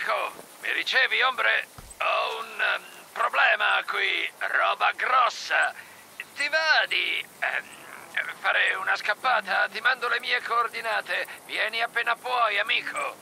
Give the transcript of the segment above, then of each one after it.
amico, mi ricevi, ombre? Ho un problema qui, roba grossa. Ti va di fare una scappata? Ti mando le mie coordinate. Vieni appena puoi, amico.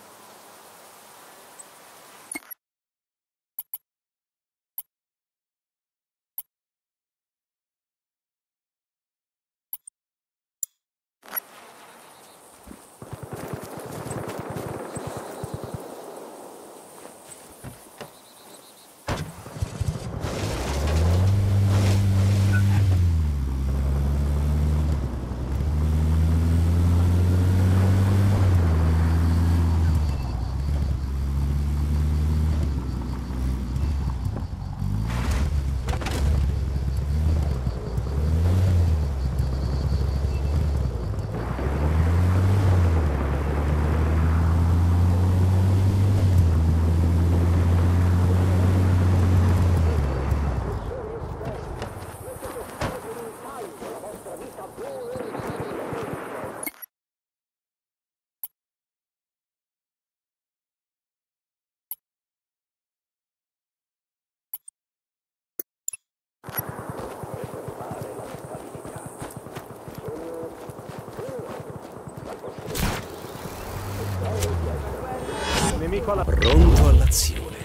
Pronto all'azione.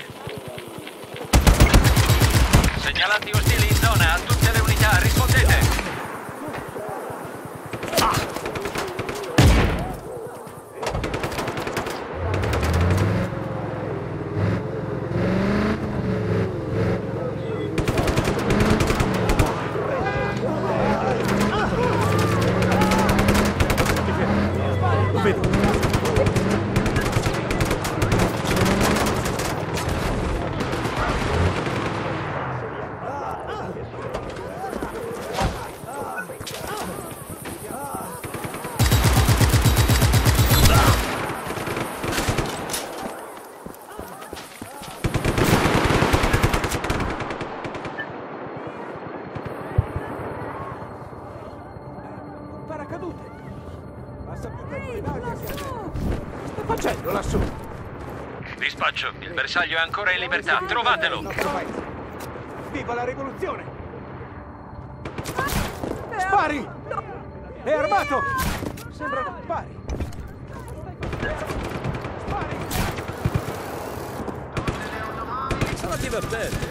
Segnalanti ostili in zona, a tutte le unità, rispondete. Paracadute! Passa più tempo in aria che a terra. Che sta facendo lassù? Dispaccio, il bersaglio è ancora in libertà, trovatelo! Il nostro paese. Viva la rivoluzione! Spari! È armato! Sembrano pari. Spari! Sarà divertente.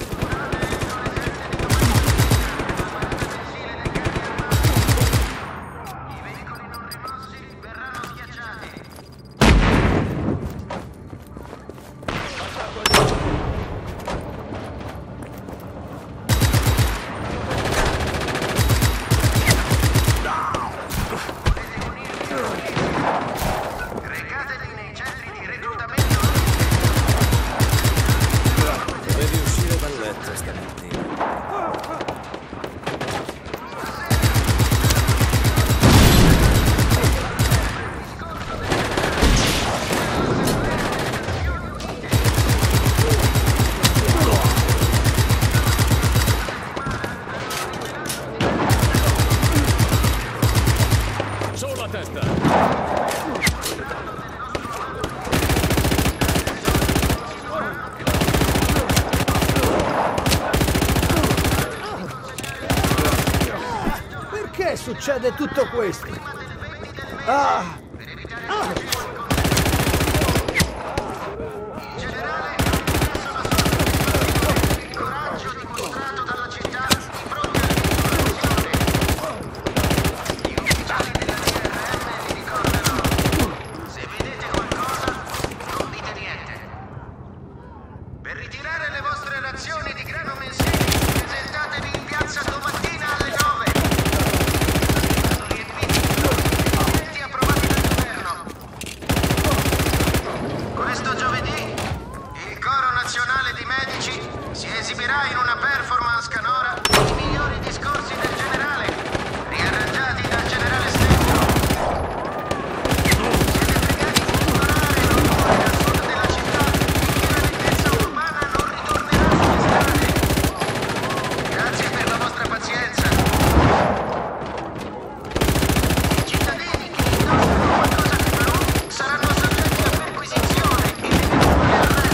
Devi uscire dal letto stamattina. Sulla testa! Perché succede tutto questo? Ah! Per ritirare le vostre razioni di grano mensili, presentatevi in piazza domattina alle 9. Riempiti i documenti approvati dal governo. Questo giovedì, il Coro Nazionale di Medici si esibirà in una performance canora i migliori discorsi del generale, riarrangiati dal generale stesso. Grazie per la vostra pazienza. I cittadini che indossano qualcosa di blu saranno soggetti a perquisizione e eventuale arresto.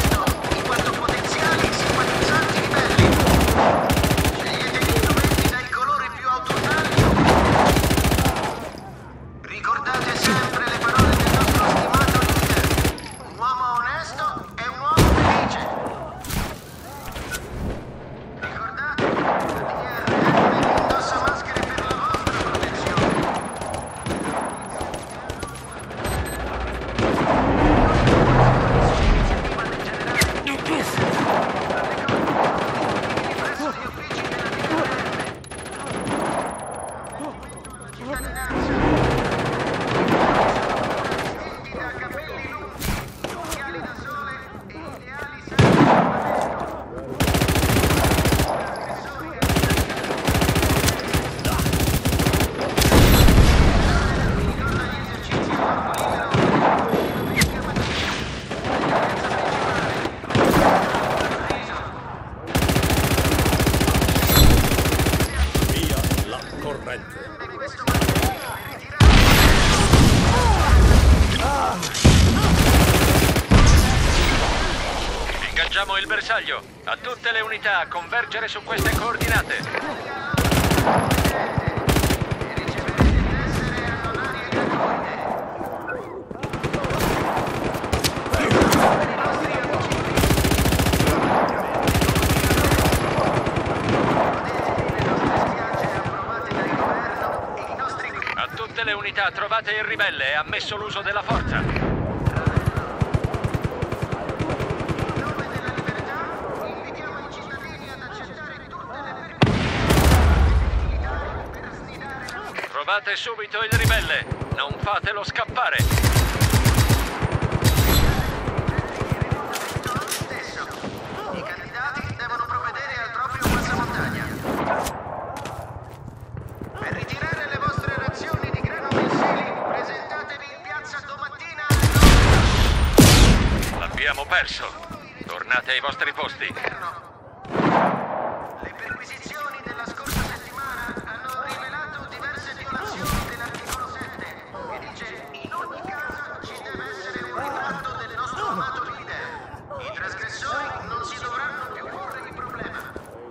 Raggiungiamo il bersaglio. A tutte le unità a convergere su queste coordinate. A tutte le unità trovate il ribelle e ammesso l'uso della forza. Trovate subito il ribelle, non fatelo scappare. I candidati devono provvedere al proprio passamontagna. Per ritirare le vostre razioni di grano mensili, presentatevi in piazza domattina alle 9. L'abbiamo perso. Tornate ai vostri posti. Le perquisizioni della scorsa settimana hanno rivelato diverse violazioni dell'articolo 7, che dice: in ogni casa ci deve essere un ritratto del nostro amato leader. I trasgressori non si dovranno più porre il problema.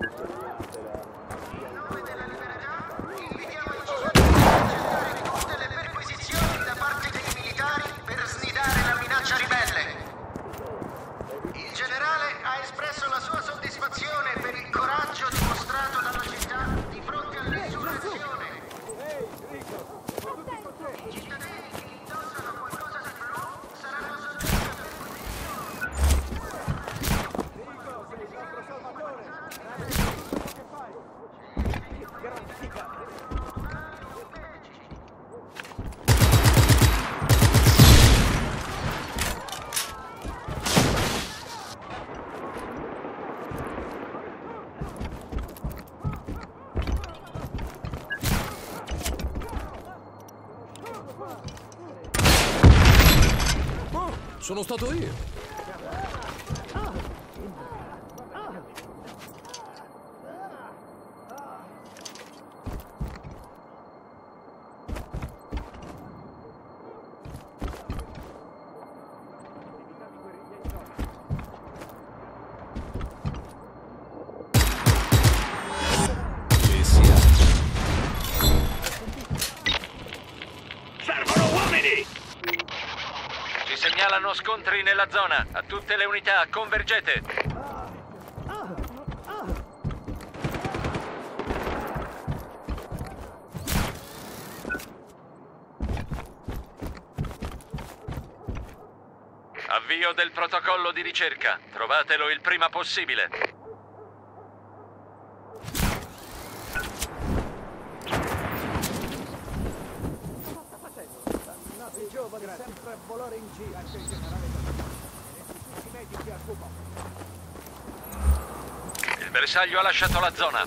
In nome della libertà, invitiamo i cittadini ad accettare tutte le perquisizioni da parte dei militari per snidare la minaccia ribelle. Il generale ha espresso la sua soddisfazione per il coraggio dimostrato dalla città di fronte all'insurrezione. I cittadini che indossano qualcosa di blu saranno soggetti a Sono stato io. Ci siamo. Servono uomini! Ci segnalano scontri nella zona. A tutte le unità, convergete. Avvio del protocollo di ricerca. Trovatelo il prima possibile. I giovani sempre a volare in giro. Anche il generale i medici a Cuba. Il bersaglio ha lasciato la zona.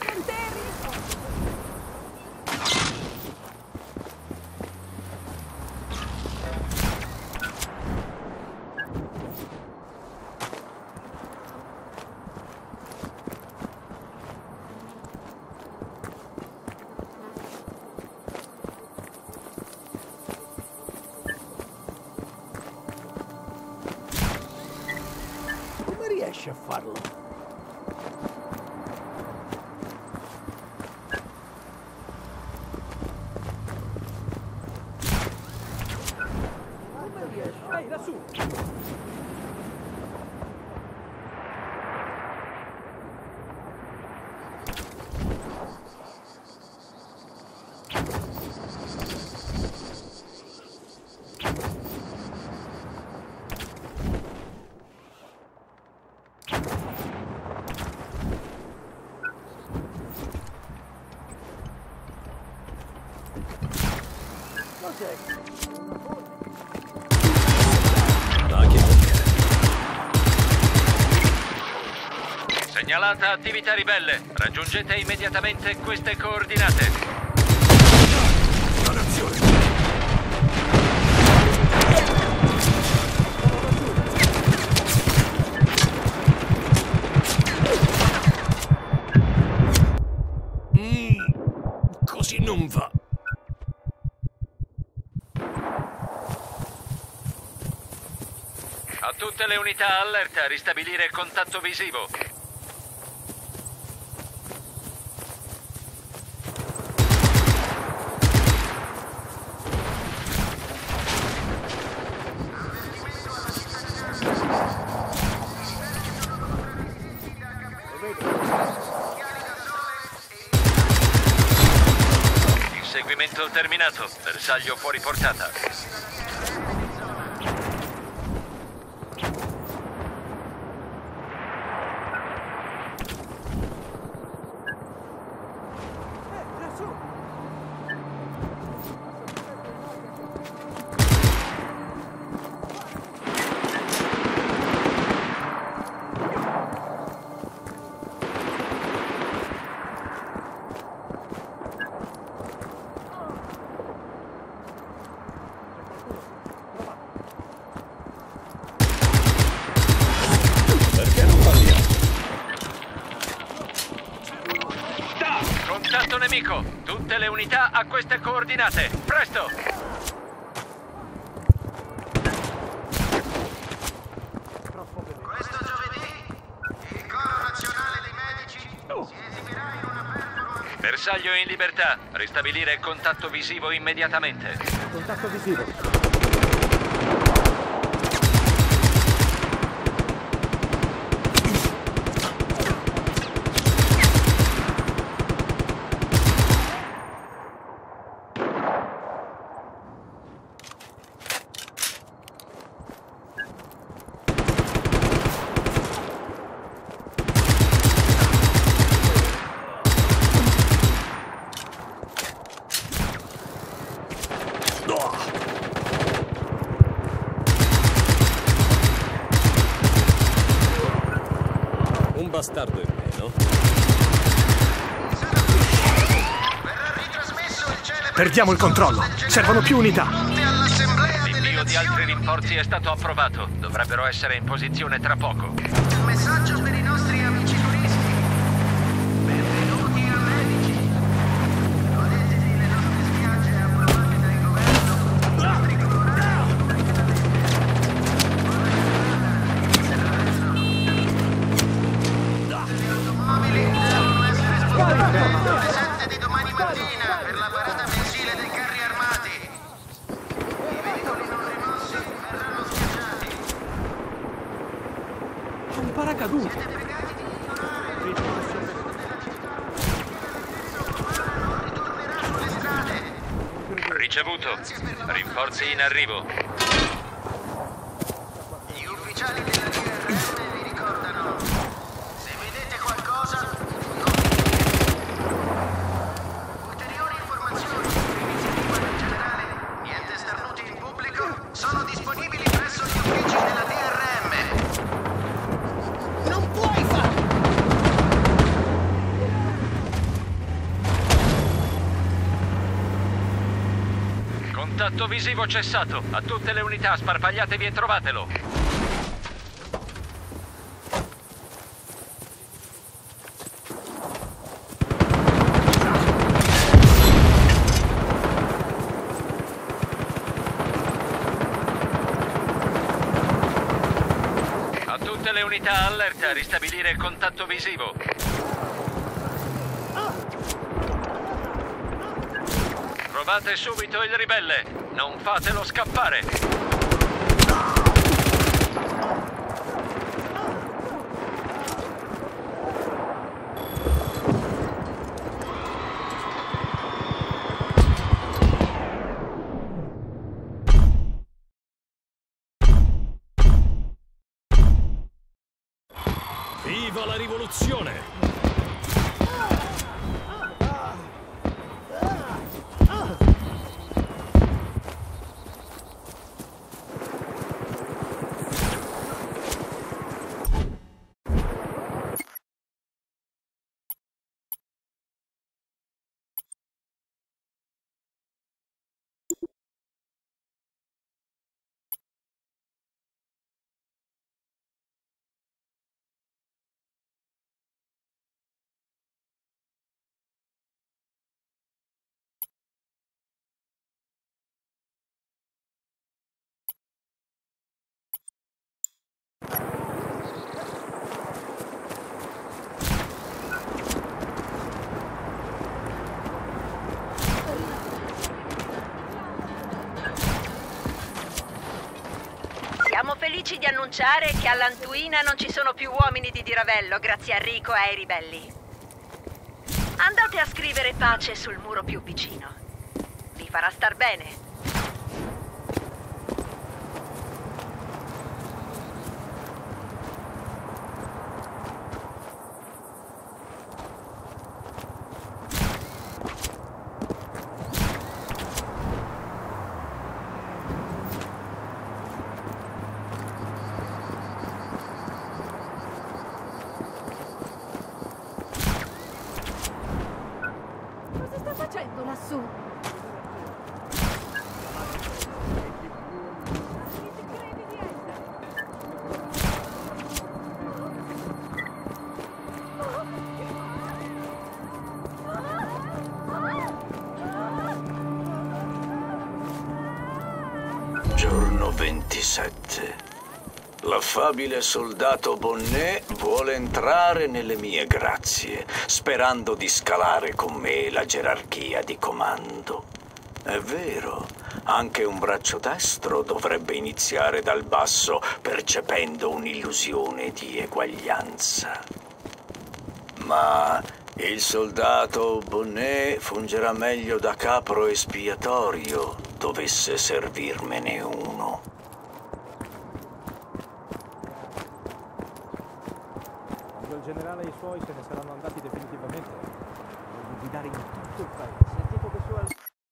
Come riesci a farlo? Come riesci? Ehi, lassù! Cos'è? Ma che Segnalata attività ribelle. Raggiungete immediatamente queste coordinate. dannazione! Così non va. A tutte tutte le unità allerta, ristabilire contatto visivo. Inseguimento terminato, bersaglio fuori portata. Lassù! Perché non parliamo? Contatto nemico! Tutte le unità a queste coordinate! Presto! Questo giovedì il Coro Nazionale dei Medici si esibirà in una performance. Bersaglio in libertà, ristabilire contatto visivo immediatamente. Contatto visivo. Un bastardo in meno. Verrà ritrasmesso il celebre Perdiamo il controllo. Servono più unità. Monte all'Assemblea delle L'invio di altri Nazioni. rinforzi è stato approvato. Dovrebbero essere in posizione tra poco. Un messaggio per i nostri amici turisti. Benvenuti a Medici. Godetevi le nostre spiagge approvate dal governo. Nostri colorati. Le automobili devono essere spostate alle 7 di domani mattina per la parata mensile dei carri armati. I veicoli non rimossi verranno schiacciati. Un paracadute! Siete pregati di ignorare. Non ritornerà sulle strade. Ricevuto. Rinforzi in arrivo. Gli ufficiali della DRM vi ricordano: se vedete qualcosa, non dite. Ulteriori informazioni sull'iniziativa del generale, niente starnuti in pubblico, sono disponibili presso gli uffici della DRM. Non puoi fare! Contatto visivo cessato. A tutte le unità, sparpagliatevi e trovatelo. A tutte le unità allerta, ristabilire contatto visivo. Trovate subito il ribelle. Non fatelo scappare. Viva la rivoluzione! felici di annunciare che all'Antuina non ci sono più uomini di Diravello grazie a Rico e ai ribelli. Andate a scrivere pace sul muro più vicino. Vi farà star bene. Cosa sta facendo lassù? Chi ti credi di essere? Giorno 27. L'affabile soldato Bonnet vuole entrare nelle mie grazie, sperando di scalare con me la gerarchia di comando. È vero, anche un braccio destro dovrebbe iniziare dal basso, percependo un'illusione di eguaglianza. Ma il soldato Bonnet fungerà meglio da capro espiatorio, dovesse servirmene uno. Quando il generale e i suoi se ne saranno andati definitivamente, voglio guidare in tutto il paese. Tipo che su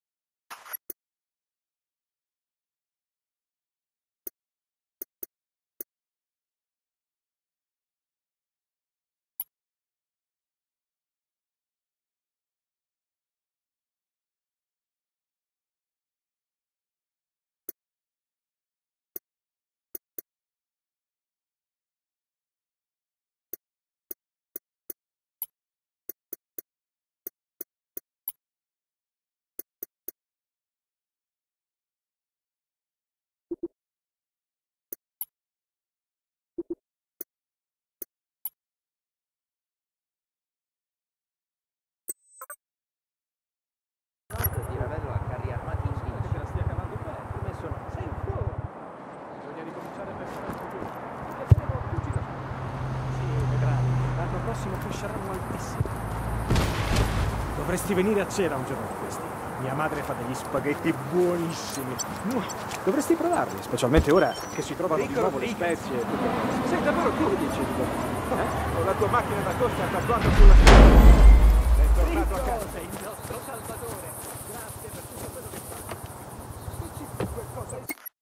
Diravello ha carri armati in che te la stia cavando bene, promesso no. Sei un po'. Bisogna ricominciare a pensare al futuro. E faremo più giro. Sì, vedrai. L'anno prossimo cresceranno altissimo. Dovresti venire a cena un giorno di questi. Mia madre fa degli spaghetti buonissimi. Dovresti provarli, specialmente ora che si trovano di nuovo le spezie. Sei davvero tu che dici? Con la tua macchina da costa tatuata sulla strada. Sei tornato a casa. Sei il nostro salvatore. Grazie per tutto quello che fai. Dici qualcosa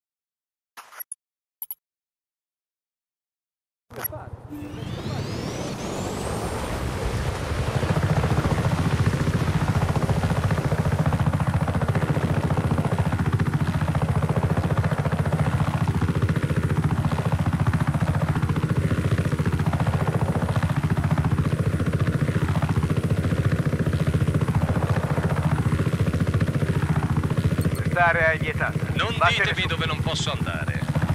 da fare. Quest'area è vietata. Non ditemi dove non posso andare.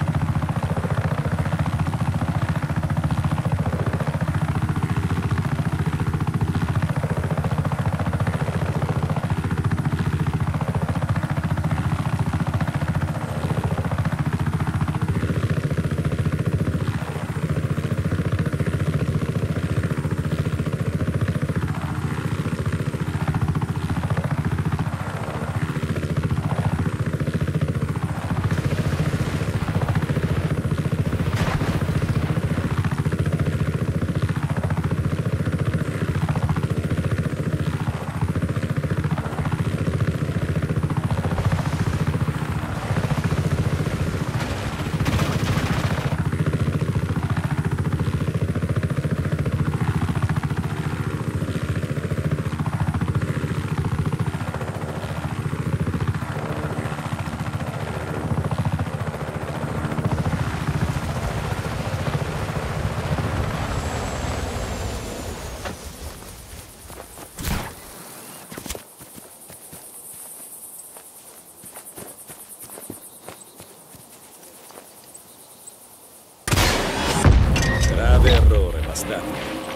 Grave errore, bastardo.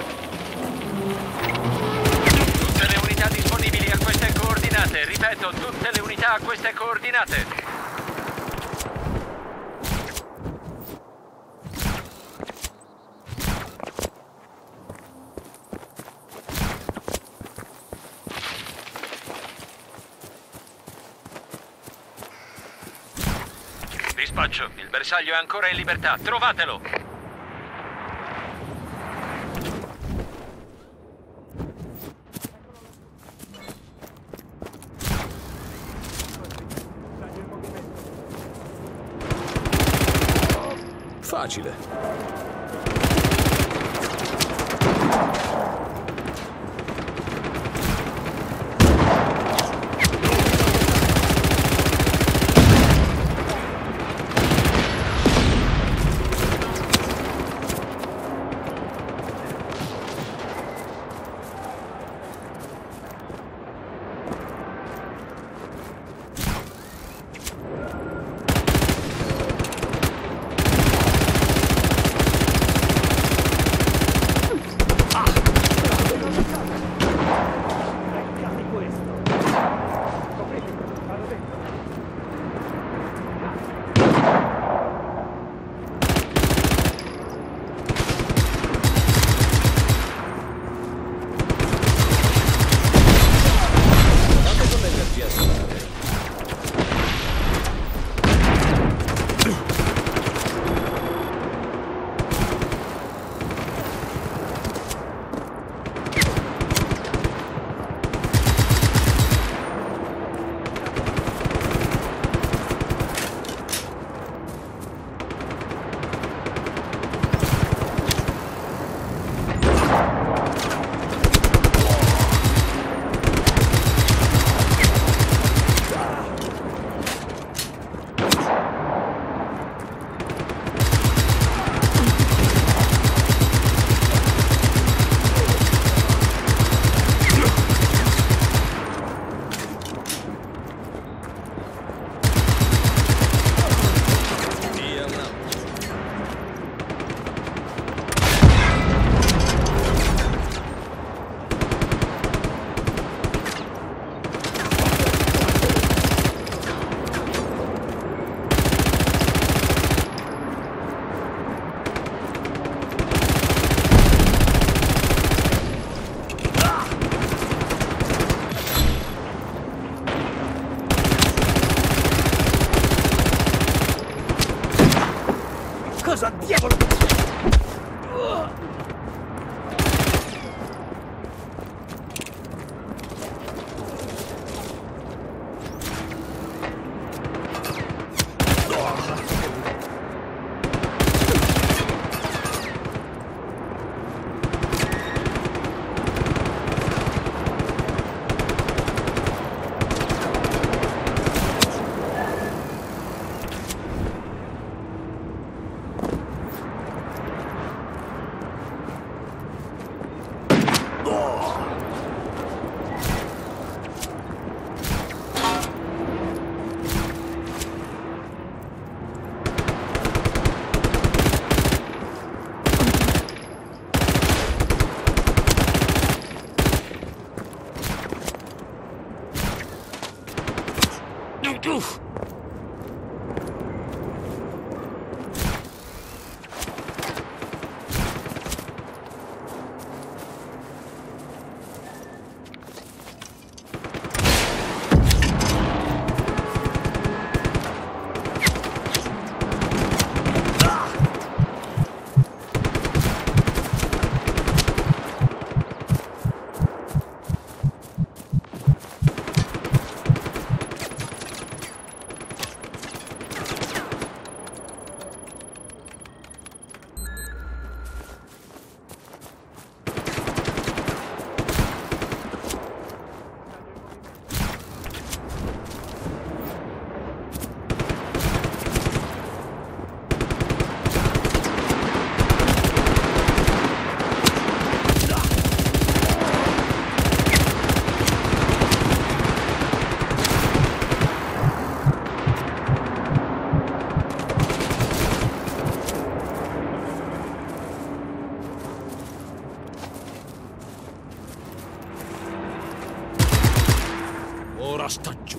Tutte le unità disponibili a queste coordinate. Ripeto, tutte le unità a queste coordinate. Spaccio, il bersaglio è ancora in libertà. Trovatelo! Facile. Cosa diavolo? Ora sta giù.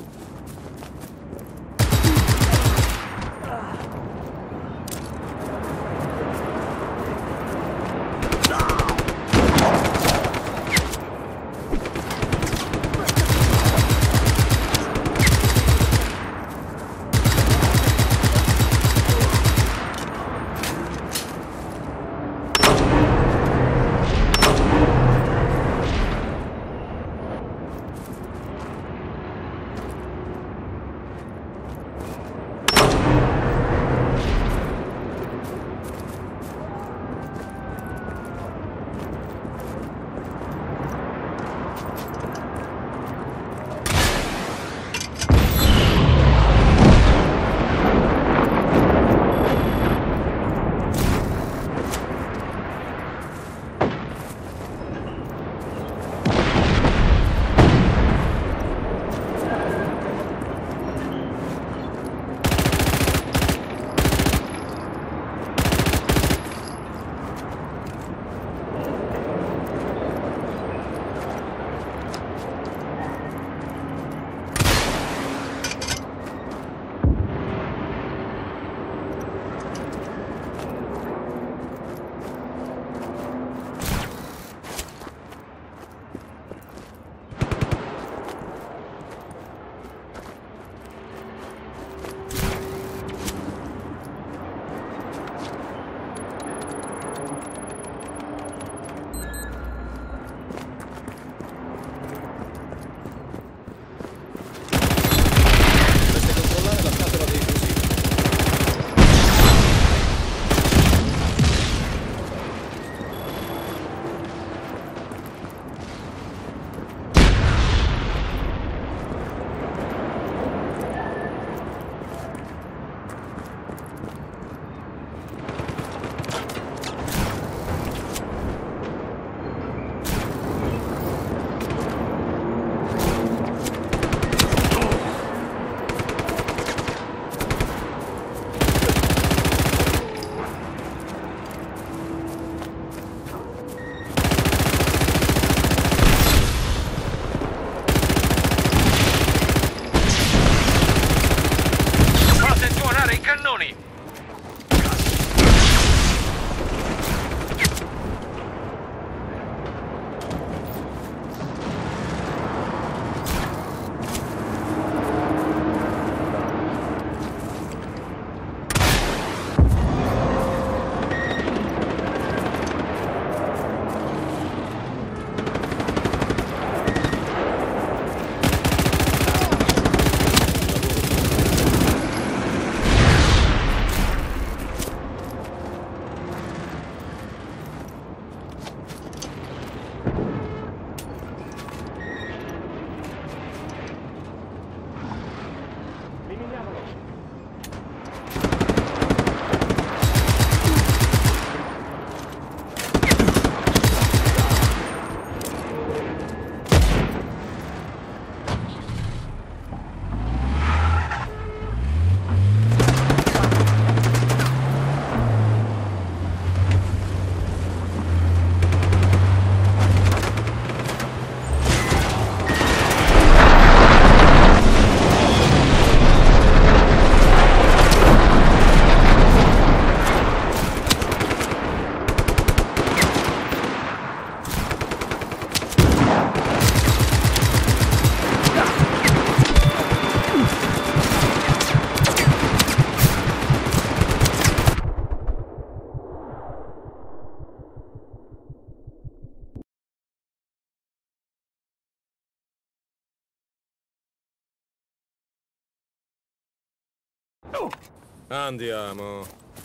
Andiamo.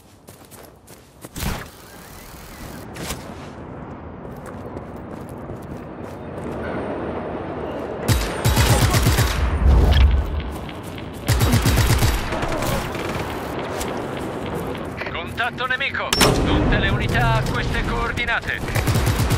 Contatto nemico! Tutte le unità a queste coordinate!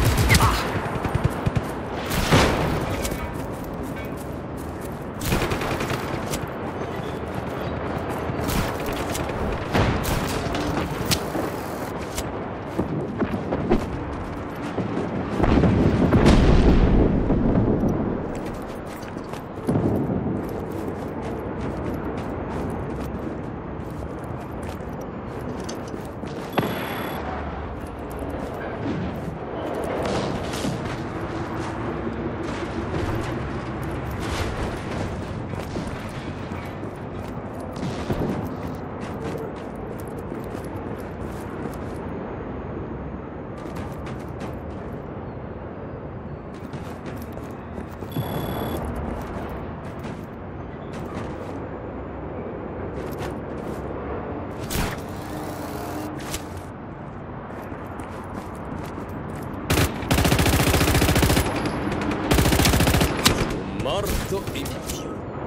Morto in più.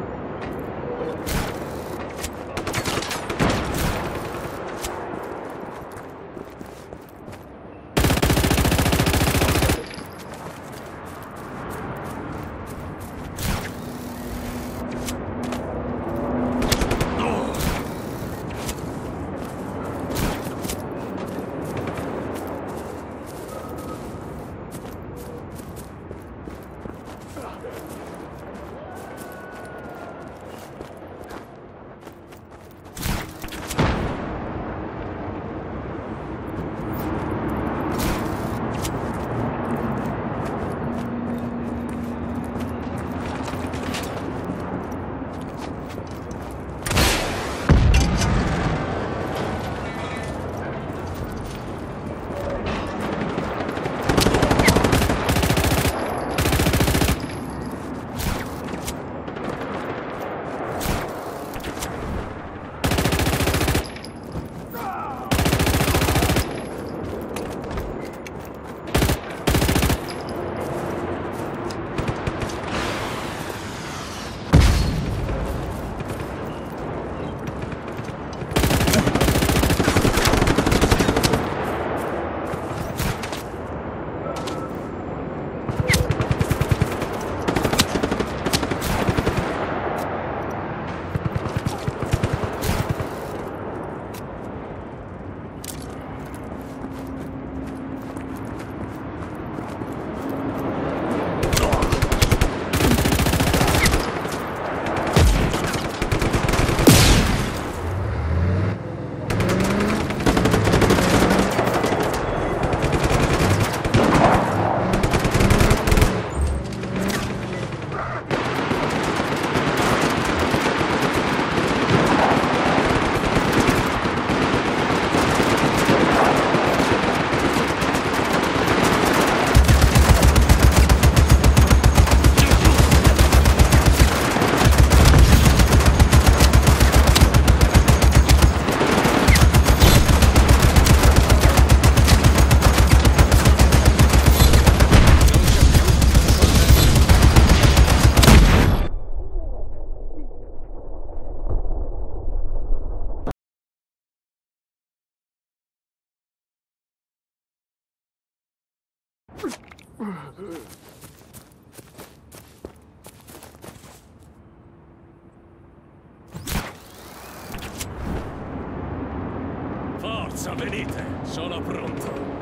Forza, venite! Sono pronto!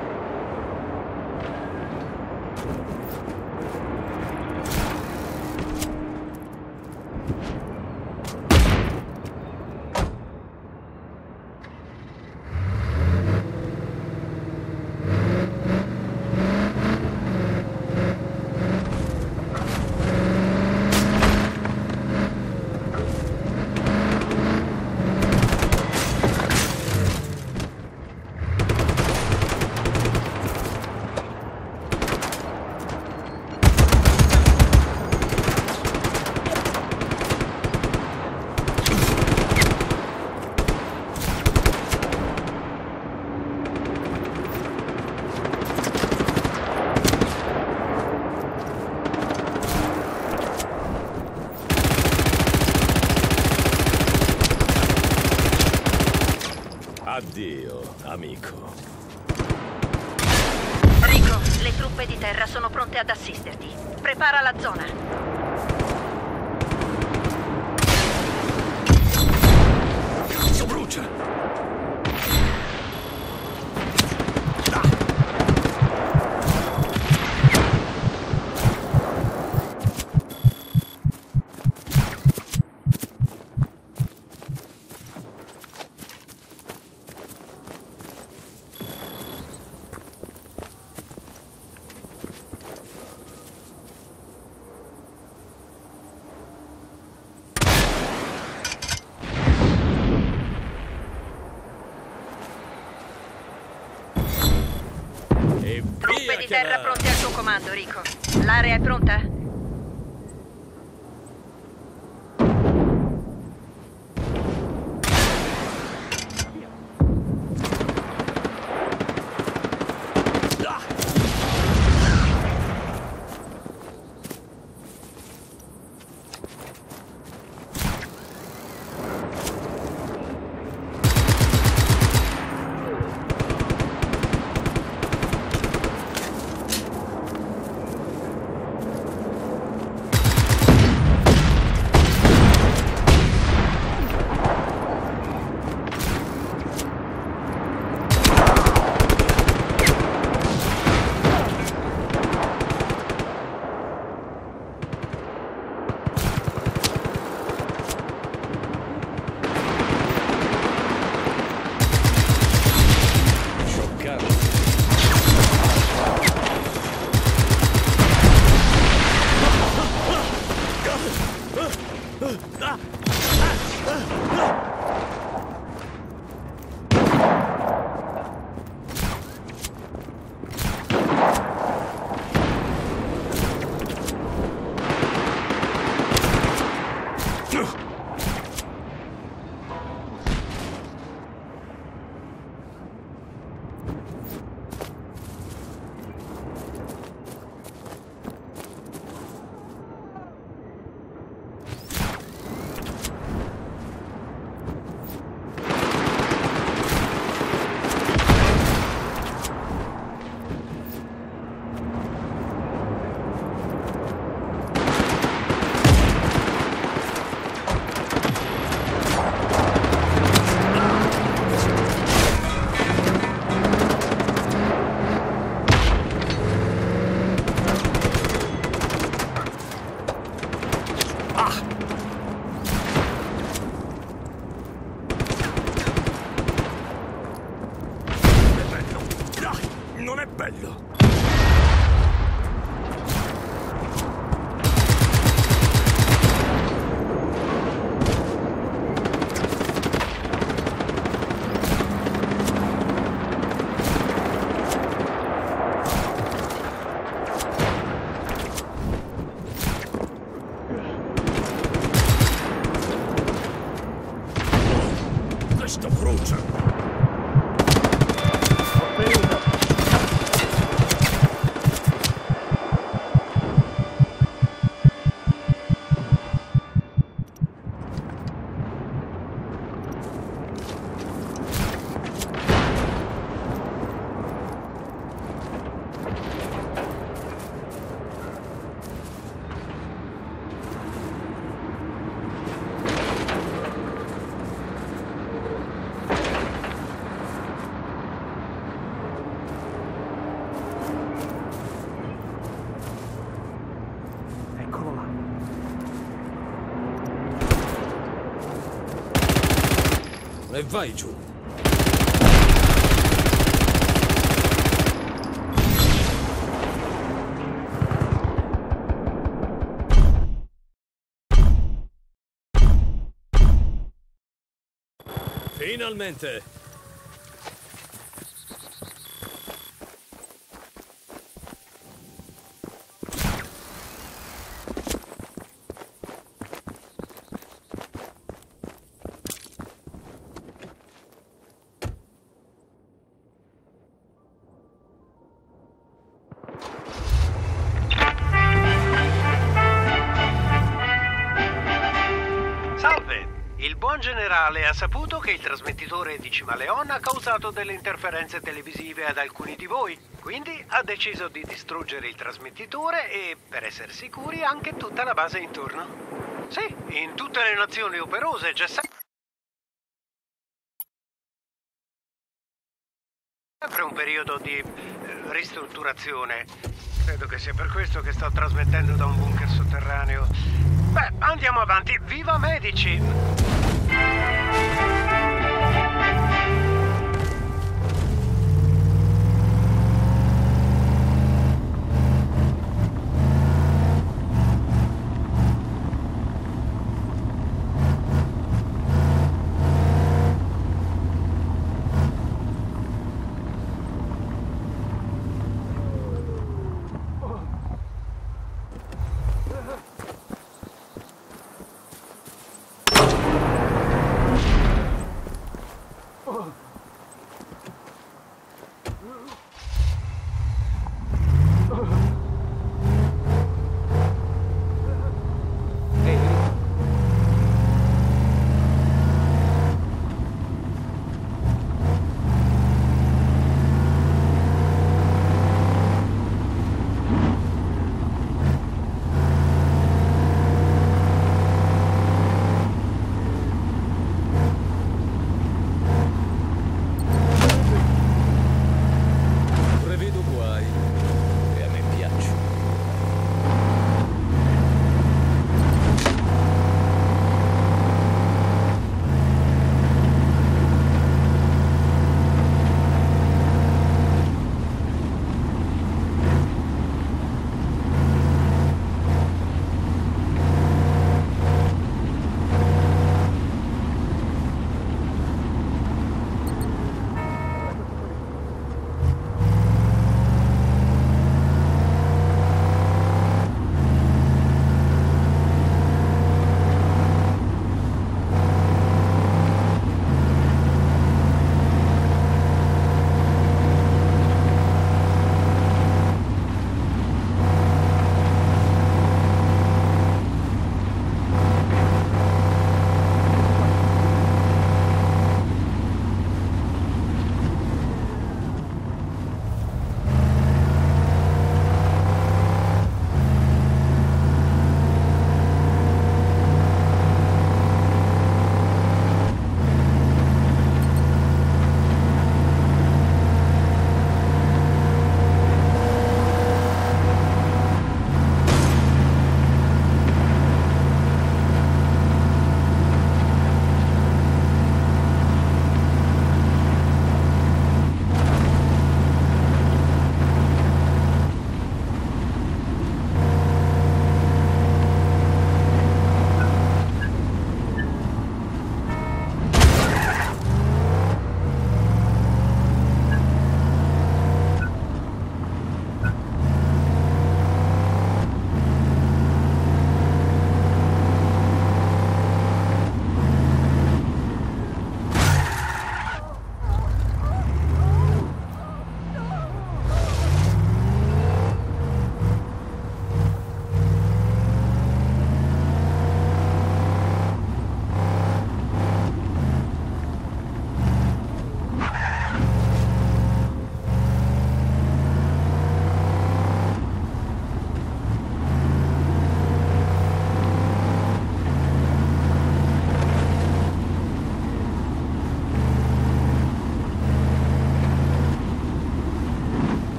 truppe di terra sono pronte ad assisterti. Prepara la zona. Cazzo brucia! Truppe di terra pronte al tuo comando, Rico. L'area è pronta? Non è bello! Questo brucia! Eccolo là. E vai giù! Finalmente! Salve! Il buon Command Generale ha saputo che il trasmettitore di Cimaleon ha causato delle interferenze televisive ad alcuni di voi. Quindi ha deciso di distruggere il trasmettitore e, per essere sicuri, anche tutta la base intorno. Sì, in tutte le nazioni operose c'è sempre un periodo di ristrutturazione. Credo che sia per questo che sto trasmettendo da un bunker sotterraneo. Beh, andiamo avanti. Viva Medici!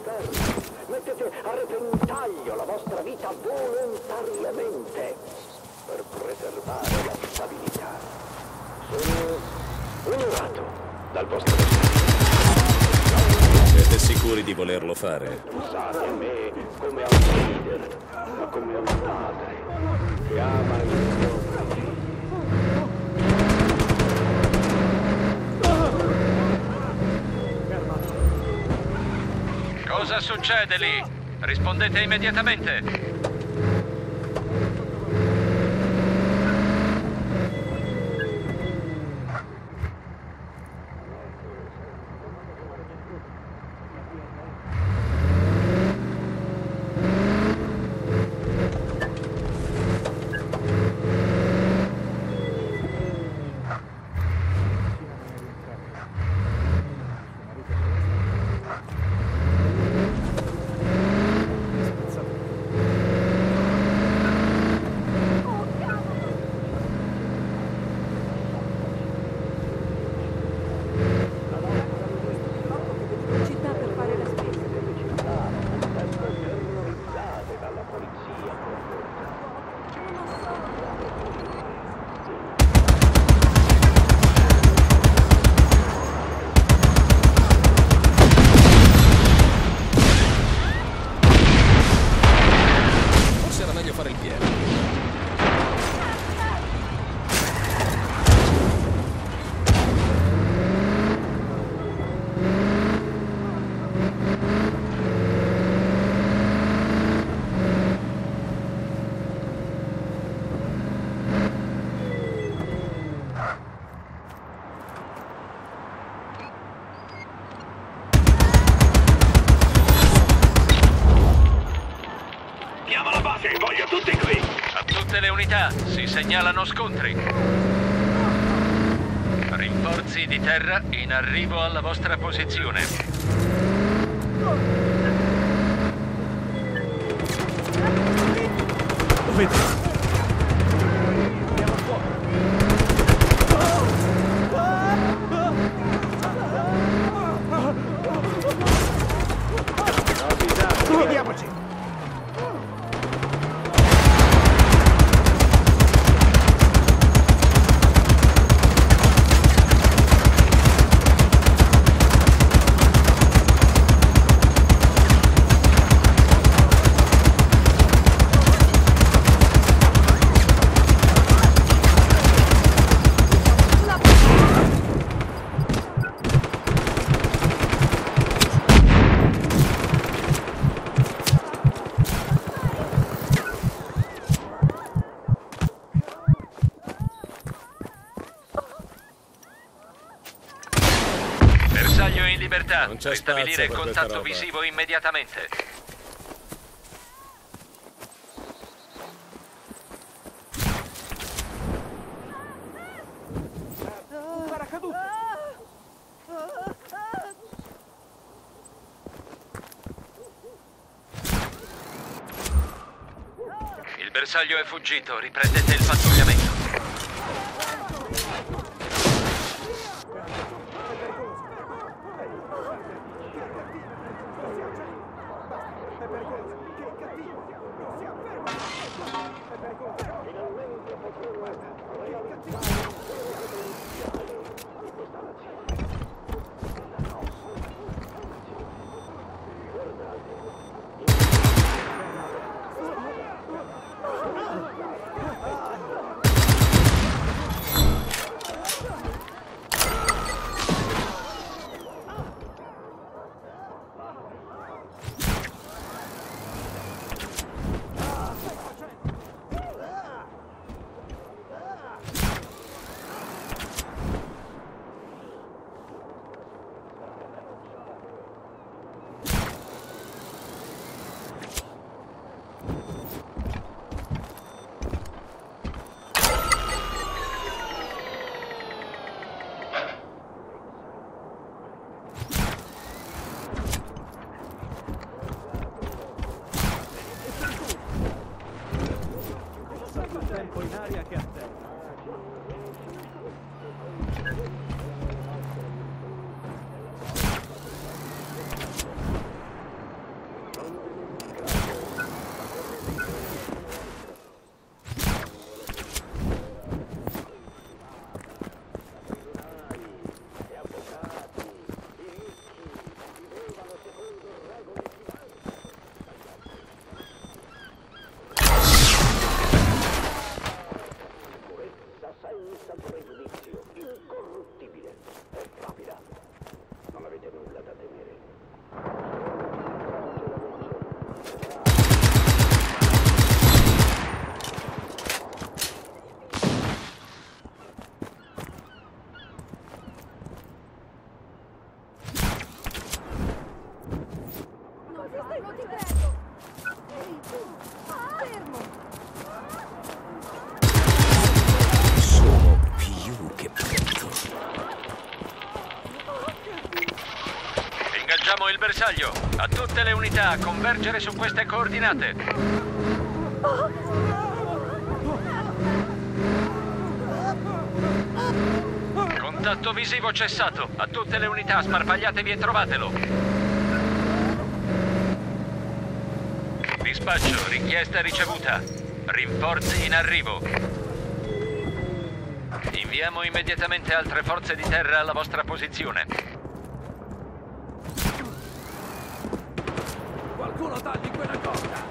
Mettete a repentaglio la vostra vita volontariamente. per preservare la stabilità. Sono onorato dal vostro Siete sicuri di volerlo fare? pensate a me come a un leader, ma come a un padre che ama il proprio figlio. Cosa succede lì? Rispondete immediatamente. Città per fare la spesa. Forse era meglio fare il pieno. Chiama la base, voglio tutti qui! A tutte le unità si segnalano scontri. Rinforzi di terra in arrivo alla vostra posizione. Dovete... Vediamoci! Bersaglio in libertà. Non c'è Ristabilire spazio il per questa contatto roba. visivo immediatamente. Il bersaglio è fuggito, riprendete il pattugliamento. Raggiungiamo il bersaglio. A tutte le unità, convergere su queste coordinate. Contatto visivo cessato. A tutte le unità, sparpagliatevi e trovatelo. Dispaccio, richiesta ricevuta. Rinforzi in arrivo. Inviamo immediatamente altre forze di terra alla vostra posizione. Qualcuno tagli quella corda!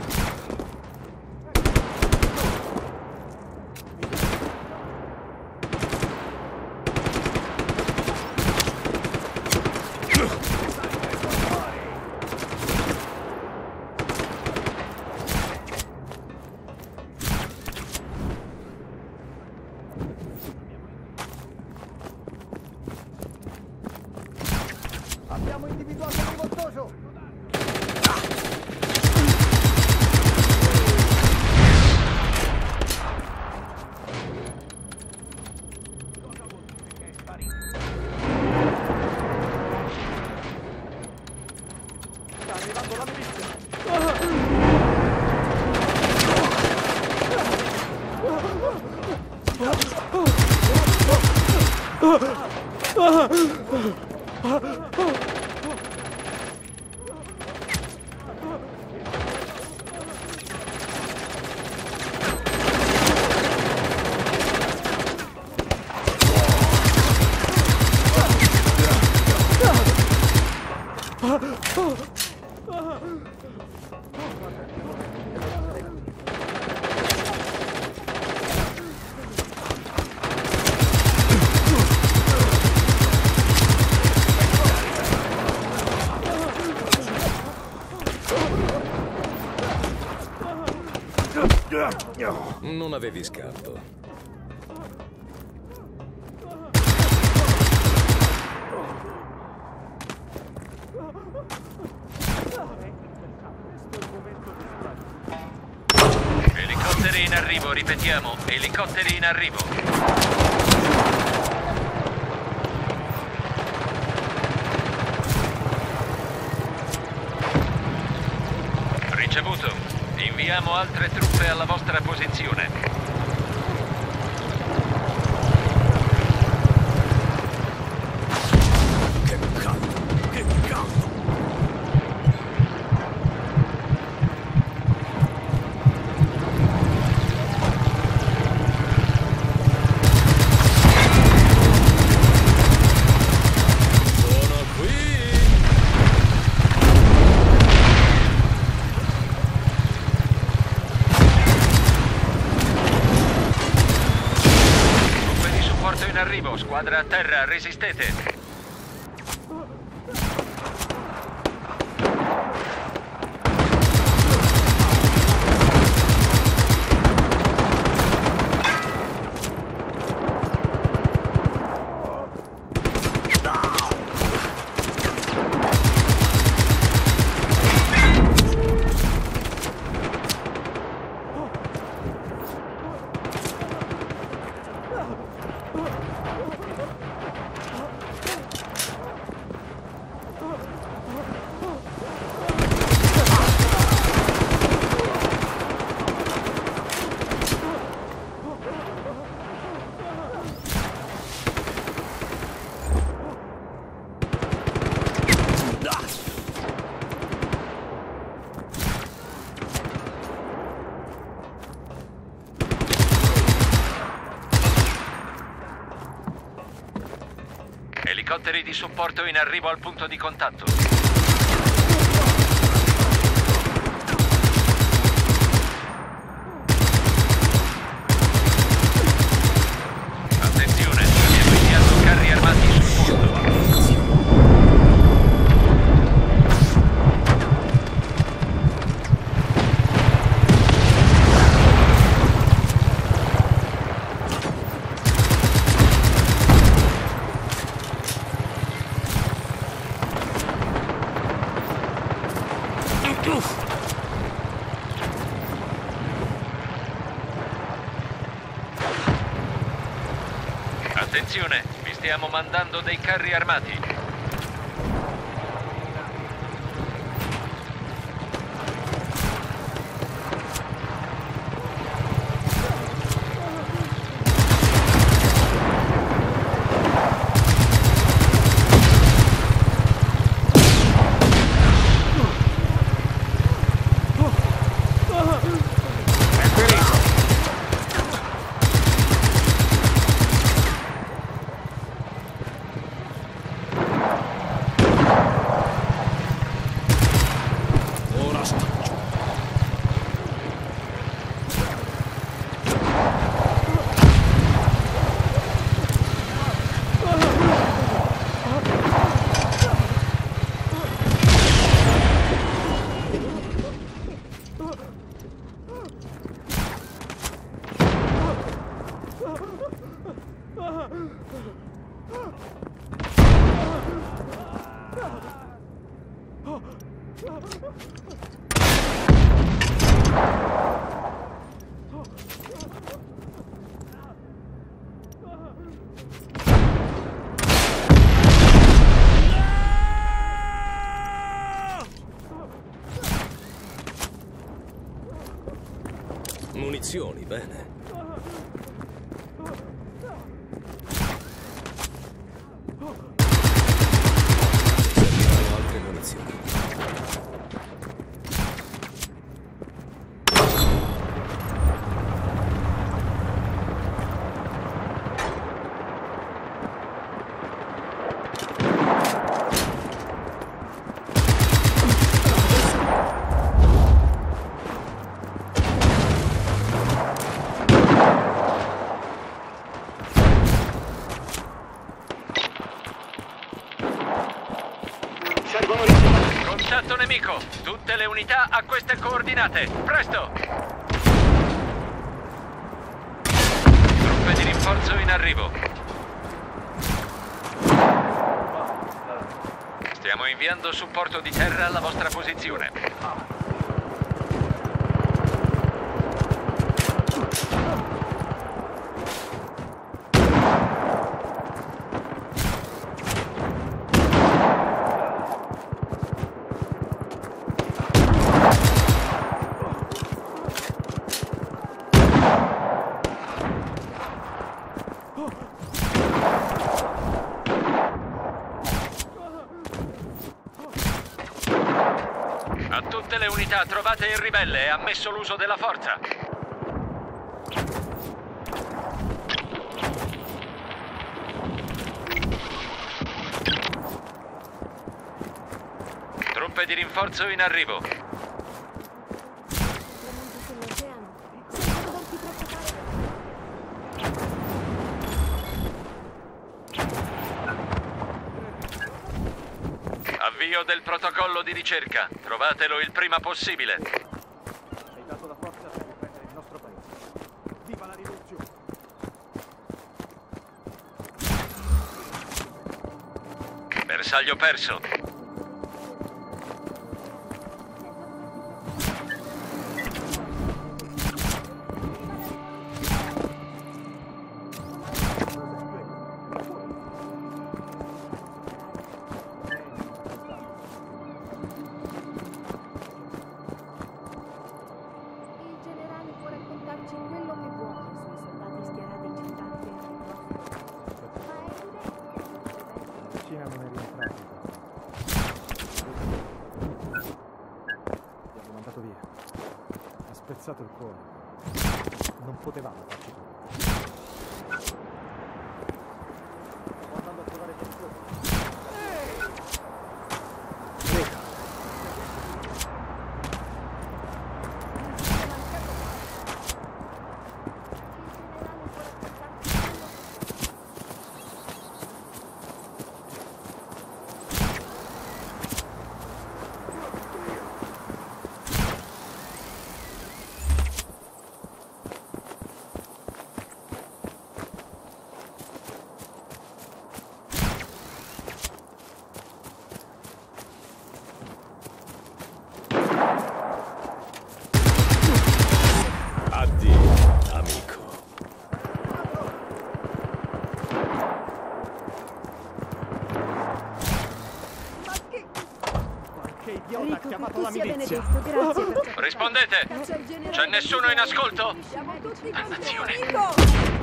Abbiamo individuato il rivoltoso! Sta arrivando la milizia! Non avevi scampo. Elicotteri in arrivo, ripetiamo. Elicotteri in arrivo. Ricevuto. Inviamo altre truppe alla vostra posizione. In arrivo, squadra a terra, resistete. Elicotteri di supporto in arrivo al punto di contatto. Attenzione, abbiamo inviato carri armati sul punto. Attenzione, vi stiamo mandando dei carri armati. Munizioni, bene. Serviranno altre munizioni. Contatto nemico! Tutte le unità a queste coordinate! Presto! Truppe di rinforzo in arrivo. Stiamo inviando supporto di terra alla vostra posizione. A tutte le unità trovate il ribelle e ammesso l'uso della forza. Truppe di rinforzo in arrivo. Avvio del protocollo di ricerca. Trovatelo il prima possibile. Hai dato la forza per riprendere il nostro paese. Viva la rivoluzione! Bersaglio perso. Spezzato il cuore. Non potevamo farci tutto. Sto andando a trovare qualcosa. idiota ha chiamato la milizia. Rispondete! C'è nessuno in ascolto? Dannazione!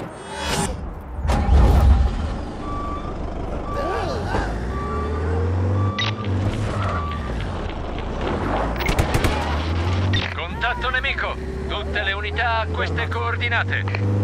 Contatto nemico! Tutte le unità a queste coordinate!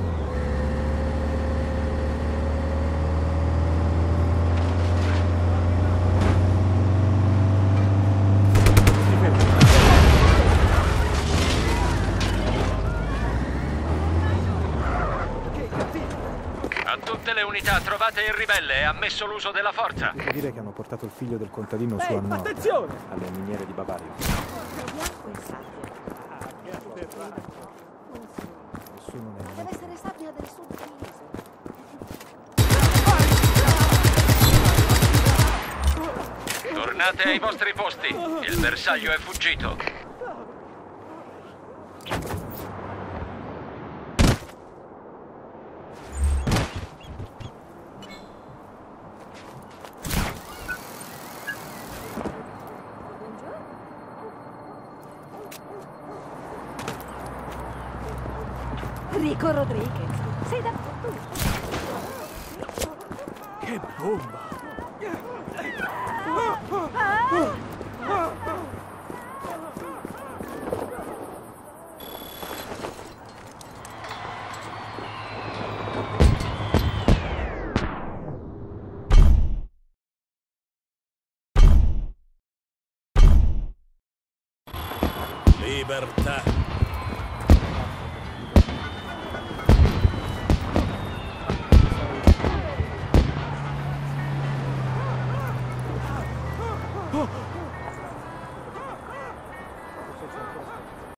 Tutte le unità trovate il ribelle e ammesso l'uso della forza. Devo dire che hanno portato il figlio del contadino su a nord. Attenzione! Alle miniere di Bavaria. Nessuno ne Deve essere sabbia del sud paese. Tornate ai vostri posti. Il bersaglio è fuggito. Rico Rodriguez, sei da fortuna. Che bomba! Libertà.